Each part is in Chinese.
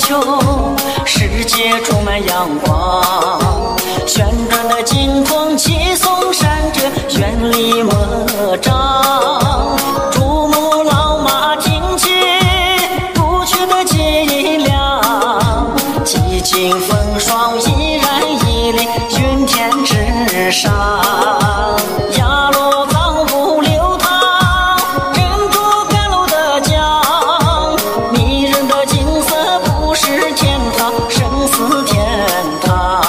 球，世界充满阳光。旋转的金黄，气松闪着绚丽魔掌。珠穆朗玛听起不屈的脊梁，激情风霜依然屹立云天之上。雅鲁藏布流淌，珍珠甘露的江，迷人的景色不是天堂，胜似天堂。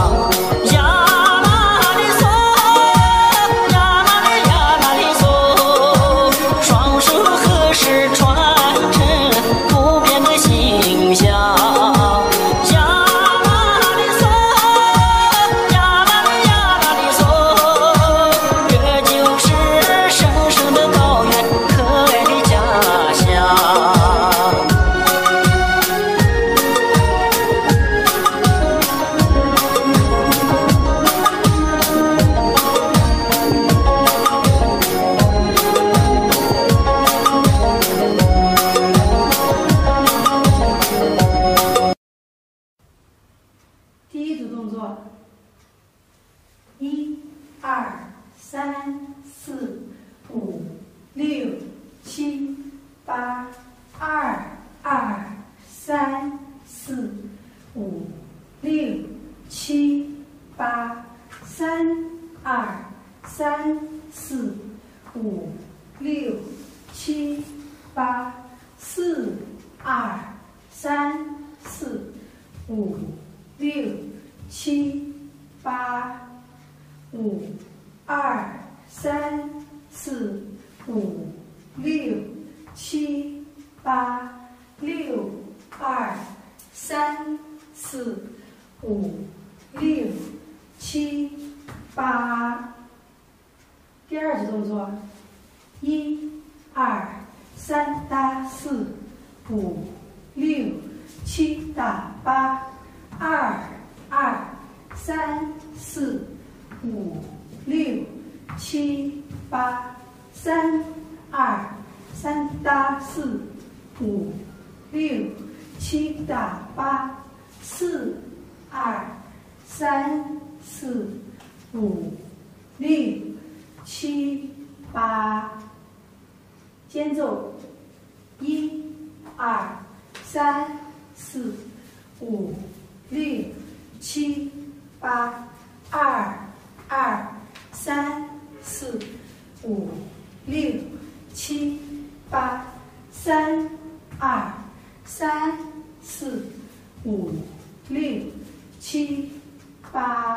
第一组动作，1、2、3、4、5、6、7、8、2、2、3、4、5、6、7、8、3、2、3、4、5、6、7、8、4、2、3、4、5、6、7、8、5、2、3、4、5、6、7、8、6、2、3、4、5、6、7、8。第二组动作，1、2、3打4、5、6、7打8、2、2、3、4、5、6、7、8、3、2、3打4、5、6、7打8、4、2、3、4、5、6、7、8。间奏，1、2、3、4、5、6、7、8、2、2、3、4、5、6、7、8、3、2、3、4、5、6、7、8。